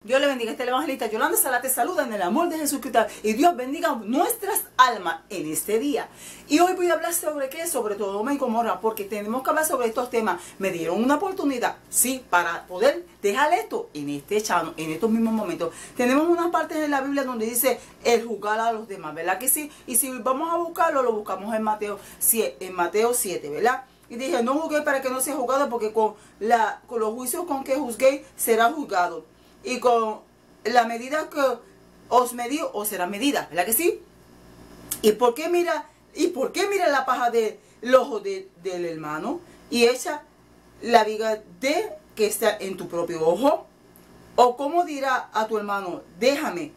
Dios le bendiga, este es el evangelista Yolanda Sala te saluda en el amor de Jesucristo y Dios bendiga nuestras almas en este día. Y hoy voy a hablar sobre qué, sobre Sodoma y Gomorra, porque tenemos que hablar sobre estos temas. Me dieron una oportunidad, sí, para poder dejar esto en este channel, en estos mismos momentos. Tenemos unas partes en la Biblia donde dice el juzgar a los demás, ¿verdad que sí? Y si vamos a buscarlo, lo buscamos en Mateo 7, ¿verdad? Y dije, no juzguéis para que no sea juzgado, porque con los juicios con que juzguéis será juzgado. Y con la medida que os medí, os será medida, ¿verdad que sí? ¿Y por qué mira la paja del ojo del hermano y echa la viga que está en tu propio ojo? ¿O cómo dirá a tu hermano, déjame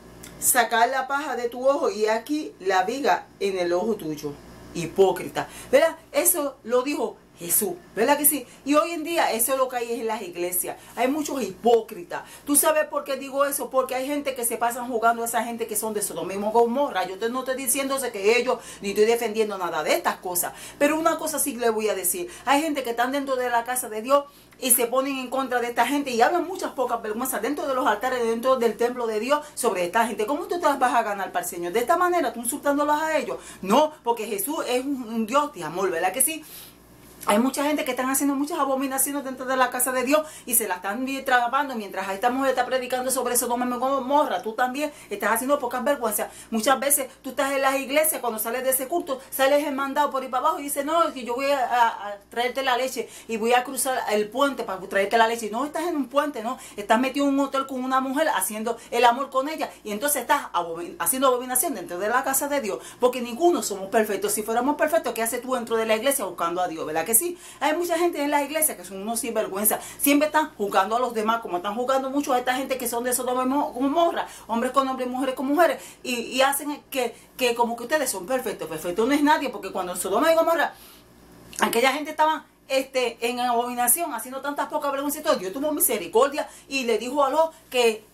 sacar la paja de tu ojo y aquí la viga en el ojo tuyo? Hipócrita, ¿verdad? Eso lo dijo Jesús, ¿verdad que sí? Y hoy en día eso es lo que hay en las iglesias. Hay muchos hipócritas. ¿Tú sabes por qué digo eso? Porque hay gente que se pasan jugando a esa gente que son de Sodoma y Gomorra. Yo no estoy diciéndose que ellos, ni estoy defendiendo nada de estas cosas. Pero una cosa sí le voy a decir. Hay gente que están dentro de la casa de Dios y se ponen en contra de esta gente y hablan muchas pocas vergüenzas dentro de los altares, dentro del templo de Dios sobre esta gente. ¿Cómo tú te las vas a ganar para el Señor? De esta manera, tú insultándolos a ellos. No, porque Jesús es un Dios de amor, ¿verdad que sí? Hay mucha gente que están haciendo muchas abominaciones dentro de la casa de Dios y se la están trabando mientras esta mujer está predicando sobre Sodoma y Gomorra. Tú también estás haciendo pocas vergüenzas. Muchas veces tú estás en las iglesias, cuando sales de ese culto, sales mandado por ahí para abajo y dices, no, que yo voy a traerte la leche y voy a cruzar el puente para traerte la leche. Y no estás en un puente, no. Estás metido en un hotel con una mujer haciendo el amor con ella y entonces estás haciendo abominación dentro de la casa de Dios. Porque ninguno somos perfectos. Si fuéramos perfectos, ¿qué haces tú dentro de la iglesia buscando a Dios? ¿Verdad que sí? Hay mucha gente en las iglesias que son unos sinvergüenza. Siempre están juzgando a los demás, como están juzgando mucho a esta gente que son de Sodoma y Gomorra, hombres con hombres, mujeres con mujeres, y hacen que como que ustedes son perfectos. Perfecto no es nadie, porque cuando en Sodoma y Gomorra aquella gente estaba en abominación, haciendo tantas pocas vergüenzas y todo, Dios tuvo misericordia y le dijo a Lot que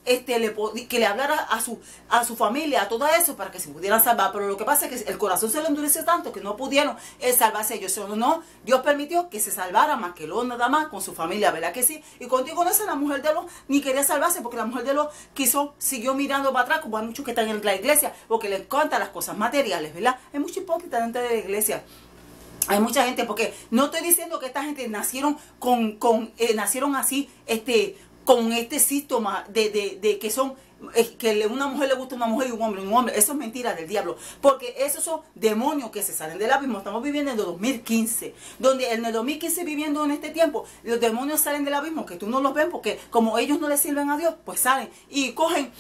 le hablara a su familia, a todo eso, para que se pudieran salvar. Pero lo que pasa es que el corazón se le endureció tanto que no pudieron salvarse ellos. No, Dios permitió que se salvara más que Lot nada más con su familia, ¿verdad que sí? Y contigo no es la mujer de Lot ni quería salvarse, porque la mujer de Lot siguió mirando para atrás, como hay muchos que están en la iglesia, porque les encantan las cosas materiales, ¿verdad? Hay mucho hipócrita dentro de la iglesia. Hay mucha gente, porque no estoy diciendo que esta gente nacieron nacieron así, con este síntoma de que son, que una mujer le gusta a una mujer y un hombre. Eso es mentira del diablo, porque esos son demonios que se salen del abismo. Estamos viviendo en el 2015, donde en el 2015, viviendo en este tiempo, los demonios salen del abismo, que tú no los ves, porque como ellos no le sirven a Dios, pues salen y cogen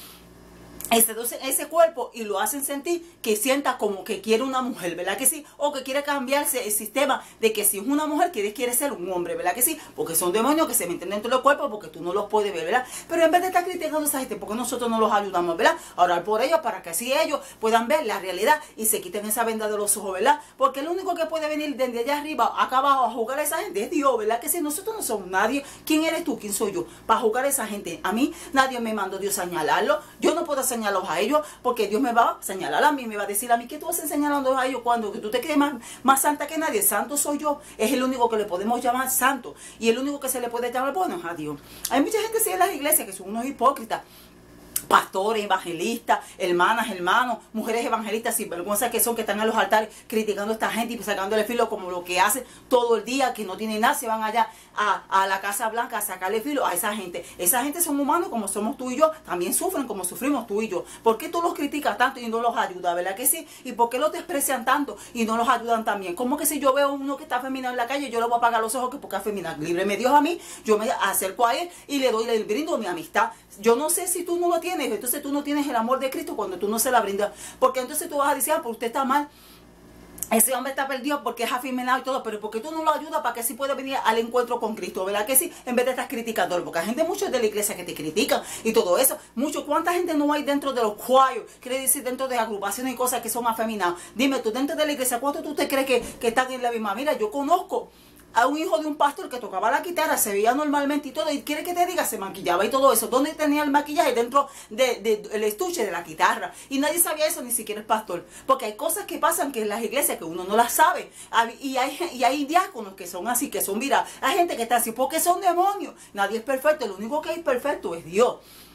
ese cuerpo y lo hacen sentir que sienta como que quiere una mujer, ¿verdad que sí? O que quiere cambiarse el sistema de que si es una mujer quiere ser un hombre, ¿verdad que sí? Porque son demonios que se meten dentro del cuerpo, porque tú no los puedes ver, ¿verdad? Pero en vez de estar criticando a esa gente, porque nosotros no los ayudamos, ¿verdad? A orar por ellos para que así ellos puedan ver la realidad y se quiten esa venda de los ojos, ¿verdad? Porque el único que puede venir desde allá arriba, acá abajo, a jugar a esa gente es Dios, ¿verdad que sí? Nosotros no somos nadie. ¿Quién eres tú? ¿Quién soy yo? Para jugar a esa gente. A mí nadie me mandó Dios a señalarlo. Yo no puedo señalarlos a ellos, porque Dios me va a señalar a mí, me va a decir a mí que tú vas señalando a ellos cuando tú te crees más santa que nadie. Santo soy yo, es el único que le podemos llamar santo, y el único que se le puede llamar bueno es a Dios. Hay mucha gente sí en las iglesias que son unos hipócritas, pastores, evangelistas, hermanas, hermanos, mujeres evangelistas sin vergüenza que son, que están en los altares criticando a esta gente y sacándole filo, como lo que hacen todo el día, que no tienen nada, se van allá a la Casa Blanca a sacarle filo a esa gente. Esa gente son humanos como somos tú y yo, también sufren como sufrimos tú y yo. ¿Por qué tú los criticas tanto y no los ayudas, verdad que sí? ¿Y por qué los desprecian tanto y no los ayudan también? ¿Cómo que si yo veo a uno que está afeminado en la calle, yo le voy a apagar los ojos que porque afeminado? Líbreme Dios a mí, yo me acerco a él y le brindo mi amistad. Yo no sé si tú no lo tienes, entonces tú no tienes el amor de Cristo cuando tú no se la brindas, porque entonces tú vas a decir, pues usted está mal, ese hombre está perdido porque es afeminado y todo, pero porque tú no lo ayudas para que sí pueda venir al encuentro con Cristo, ¿verdad que sí? En vez de estar criticándolo, porque hay gente mucho de la iglesia que te critican y todo eso, mucho. ¿Cuánta gente no hay dentro de los choirs? Quiere decir dentro de agrupaciones y cosas que son afeminados. Dime tú, dentro de la iglesia, ¿cuánto tú te crees que están en la misma? Mira, yo conozco a un hijo de un pastor que tocaba la guitarra, se veía normalmente y todo, y quiere que te diga, se maquillaba y todo eso. ¿Dónde tenía el maquillaje? Dentro del estuche de la guitarra. Y nadie sabía eso, ni siquiera el pastor. Porque hay cosas que pasan que en las iglesias que uno no las sabe. Y hay diáconos que son así, que son, mira, hay gente que está así, porque son demonios. Nadie es perfecto, lo único que es perfecto es Dios.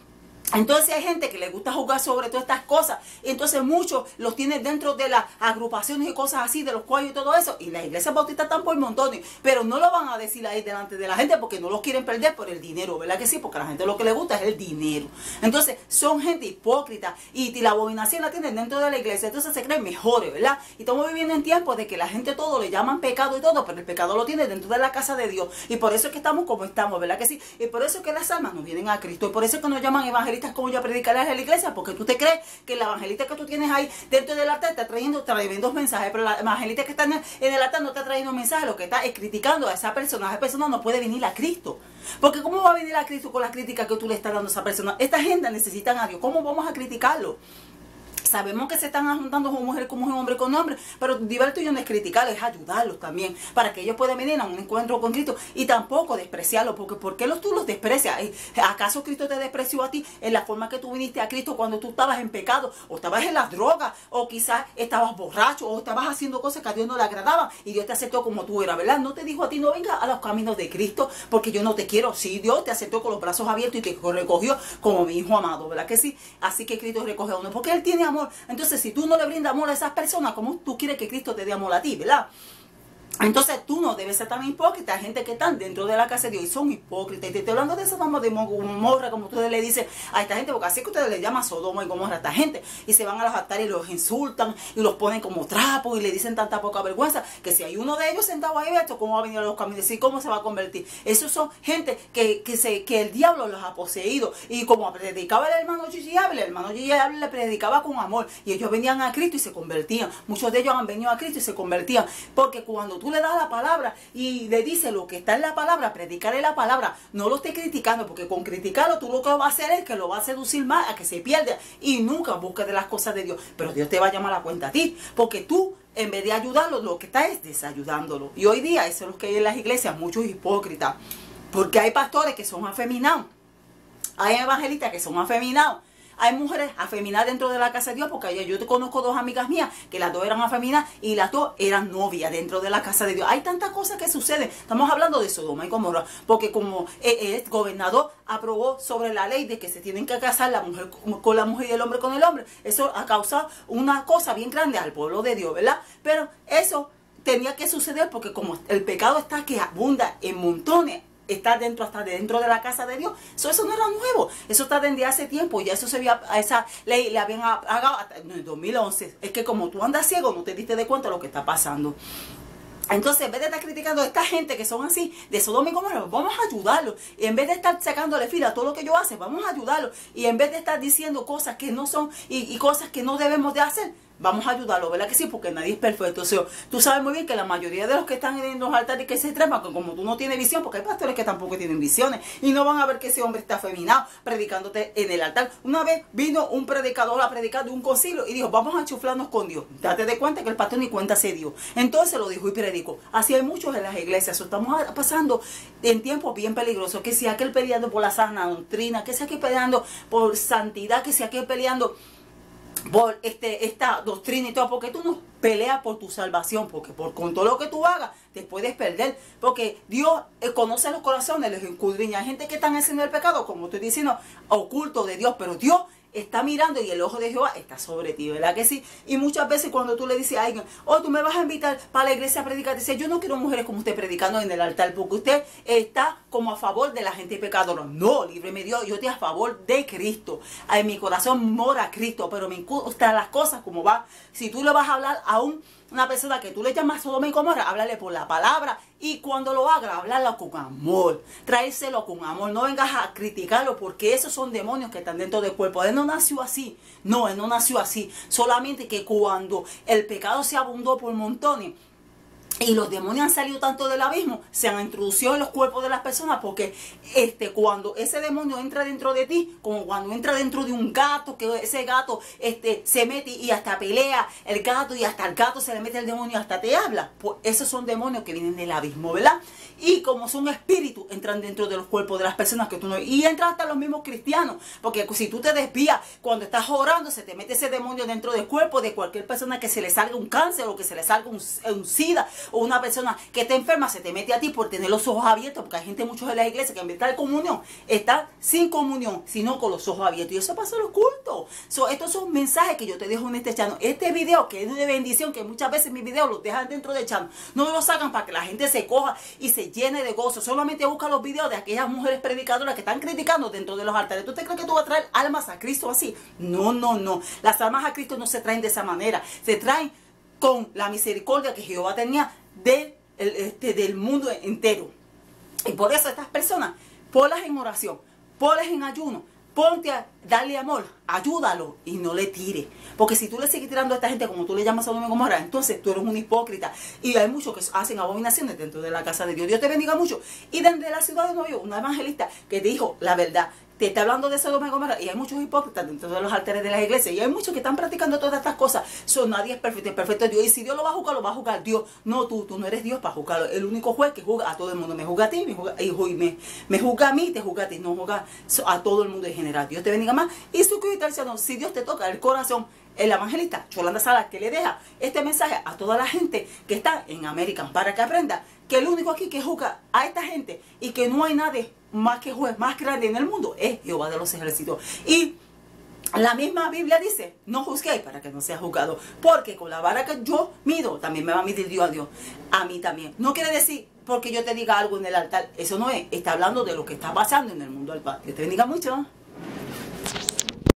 Entonces hay gente que le gusta jugar sobre todas estas cosas. Y entonces muchos los tienen dentro de las agrupaciones y cosas así, de los cuellos y todo eso. Y las iglesias bautistas están por montones. Pero no lo van a decir ahí delante de la gente porque no los quieren perder por el dinero. ¿Verdad que sí? Porque a la gente lo que le gusta es el dinero. Entonces son gente hipócrita. Y la abominación la tienen dentro de la iglesia. Entonces se creen mejores, ¿verdad? Y estamos viviendo en tiempos de que la gente todo le llaman pecado y todo. Pero el pecado lo tiene dentro de la casa de Dios. Y por eso es que estamos como estamos, ¿verdad que sí? Y por eso es que las almas no vienen a Cristo. Y por eso es que nos llaman evangelistas como yo predicarles en la iglesia, porque tú te crees que el evangelista que tú tienes ahí dentro del altar está trayendo tremendos mensajes, pero la evangelista que está en el altar no está trayendo mensajes, lo que está es criticando a esa persona no puede venir a Cristo, porque ¿cómo va a venir a Cristo con las críticas que tú le estás dando a esa persona? Esta gente necesitan a Dios, ¿cómo vamos a criticarlo? Sabemos que se están juntando con mujeres, como hombre con hombre, pero el tuyo no es criticarlos, es ayudarlos también, para que ellos puedan venir a un encuentro con Cristo y tampoco despreciarlos, porque ¿por qué tú los desprecias? ¿Acaso Cristo te despreció a ti en la forma que tú viniste a Cristo cuando tú estabas en pecado, o estabas en las drogas, o quizás estabas borracho, o estabas haciendo cosas que a Dios no le agradaban y Dios te aceptó como tú eras, ¿verdad? No te dijo a ti, no venga a los caminos de Cristo porque yo no te quiero. Sí, Dios te aceptó con los brazos abiertos y te recogió como mi hijo amado, ¿verdad que sí? Así que Cristo recoge a uno, porque Él tiene amor. Entonces, si tú no le brindas amor a esas personas, ¿cómo tú quieres que Cristo te dé amor a ti, verdad? Entonces tú no debes ser tan hipócrita. Hay gente que están dentro de la casa de Dios y son hipócritas. Y te estoy hablando de esa Sodoma de Gomorra, como ustedes le dicen a esta gente, porque así es que ustedes le llaman Sodoma y Gomorra a esta gente. Y se van a los altares y los insultan y los ponen como trapos y le dicen tanta poca vergüenza que si hay uno de ellos sentado ahí, esto, ¿cómo va a venir a los caminos? ¿Y cómo se va a convertir? Esos son gente que el diablo los ha poseído. Y como predicaba el hermano Gigi Ávila le predicaba con amor. Y ellos venían a Cristo y se convertían. Muchos de ellos han venido a Cristo y se convertían. Porque cuando tú le das la palabra y le dices lo que está en la palabra, predicarle la palabra, no lo estés criticando, porque con criticarlo tú lo que va a hacer es que lo va a seducir más a que se pierda y nunca busque de las cosas de Dios. Pero Dios te va a llamar a la cuenta a ti, porque tú en vez de ayudarlo, lo que está es desayudándolo. Y hoy día eso es lo que hay en las iglesias, muchos hipócritas, porque hay pastores que son afeminados, hay evangelistas que son afeminados. Hay mujeres afeminadas dentro de la casa de Dios, porque yo te conozco dos amigas mías que las dos eran afeminadas y las dos eran novias dentro de la casa de Dios. Hay tantas cosas que suceden. Estamos hablando de Sodoma y Gomorra, porque como el gobernador aprobó sobre la ley de que se tienen que casar la mujer con la mujer y el hombre con el hombre, eso ha causado una cosa bien grande al pueblo de Dios, ¿verdad? Pero eso tenía que suceder porque como el pecado está que abunda en montones, está hasta dentro de la casa de Dios. Eso no era nuevo, eso está desde hace tiempo. Ya eso se había, a esa ley le habían pagado hasta en el 2011. Es que como tú andas ciego, no te diste de cuenta de lo que está pasando. Entonces, en vez de estar criticando a esta gente que son así, de Sodoma y Gomorra, vamos a ayudarlos. Y en vez de estar sacándole fila a todo lo que ellos hacen, vamos a ayudarlos. Y en vez de estar diciendo cosas que no son y cosas que no debemos de hacer, vamos a ayudarlo, ¿verdad que sí? Porque nadie es perfecto. O sea, tú sabes muy bien que la mayoría de los que están en los altares que se trepan, que como tú no tienes visión, porque hay pastores que tampoco tienen visiones y no van a ver que ese hombre está afeminado predicándote en el altar. Una vez vino un predicador a predicar de un concilio y dijo, vamos a chuflarnos con Dios. Date de cuenta que el pastor ni cuenta se dio. Entonces lo dijo y predicó. Así hay muchos en las iglesias. Estamos pasando en tiempos bien peligrosos. Que si aquel peleando por la sana doctrina, que si aquel peleando por santidad, que si aquel peleando por esta doctrina y todo, porque tú no peleas por tu salvación, porque con todo lo que tú hagas te puedes perder, porque Dios conoce los corazones, los escudriña. Hay gente que están haciendo el pecado, como estoy diciendo, oculto de Dios, pero Dios está mirando y el ojo de Jehová está sobre ti, ¿verdad que sí? Y muchas veces cuando tú le dices a alguien, oh, tú me vas a invitar para la iglesia a predicar, dice, yo no quiero mujeres como usted predicando en el altar, porque usted está como a favor de la gente pecadora. No, líbreme Dios, yo estoy a favor de Cristo. En mi corazón mora Cristo, pero me gustan las cosas como va. Si tú le vas a hablar a una persona que tú le llamas Sodoma y Gomorra, háblale por la palabra, y cuando lo haga, háblalo con amor, tráeselo con amor, no vengas a criticarlo, porque esos son demonios que están dentro del cuerpo. Él no nació así, no, él no nació así, solamente que cuando el pecado se abundó por montones, y los demonios han salido tanto del abismo, se han introducido en los cuerpos de las personas, porque cuando ese demonio entra dentro de ti, como cuando entra dentro de un gato, que ese gato se mete y hasta pelea el gato, y hasta el gato se le mete el demonio y hasta te habla, pues esos son demonios que vienen del abismo, ¿verdad? Y como son espíritus, entran dentro de los cuerpos de las personas que tú no... Y entran hasta los mismos cristianos, porque si tú te desvías cuando estás orando, se te mete ese demonio dentro del cuerpo de cualquier persona, que se le salga un cáncer o que se le salga un sida o una persona que está enferma se te mete a ti por tener los ojos abiertos, porque hay gente, muchos en las iglesias, que en vez de estar en comunión, están sin comunión, sino con los ojos abiertos. Y eso pasa en los cultos. Estos son mensajes que yo te dejo en este channel. Este video, que es de bendición, que muchas veces mis videos los dejan dentro del channel, no los sacan para que la gente se coja y se llene de gozo. Solamente busca los videos de aquellas mujeres predicadoras que están criticando dentro de los altares. ¿Tú te crees que tú vas a traer almas a Cristo así? No, no, no. Las almas a Cristo no se traen de esa manera. Se traen con la misericordia que Jehová tenía del mundo entero. Y por eso estas personas, ponlas en oración, ponlas en ayuno, ponte a darle amor, ayúdalo y no le tires. Porque si tú le sigues tirando a esta gente como tú le llamas a Sodoma y Gomorra, entonces tú eres un hipócrita. Y hay muchos que hacen abominaciones dentro de la casa de Dios. Dios te bendiga mucho. Y desde la ciudad de Nueva York, una evangelista que dijo la verdad, te está hablando de Sodoma y Gomorra, y hay muchos hipócritas dentro de los altares de las iglesias, y hay muchos que están practicando todas estas cosas. Nadie es perfecto, el perfecto es Dios, y si Dios lo va a juzgar Dios. No, tú no eres Dios para juzgarlo. El único juez que juzga a todo el mundo. Me juzga a ti, me juzga a mí, te juzga a ti, no juzga a todo el mundo en general. Dios te bendiga más. Y suscríbete al canal si Dios te toca el corazón. El evangelista Yolanda Salas, que le deja este mensaje a toda la gente que está en América, para que aprenda que el único aquí que juzga a esta gente y que no hay nadie más que juez más grande en el mundo es Jehová de los ejércitos. Y la misma Biblia dice, no juzguéis para que no sea juzgado, porque con la vara que yo mido, también me va a medir Dios a Dios, a mí también. No quiere decir porque yo te diga algo en el altar, eso no es, está hablando de lo que está pasando en el mundo del Padre. Dios te bendiga mucho.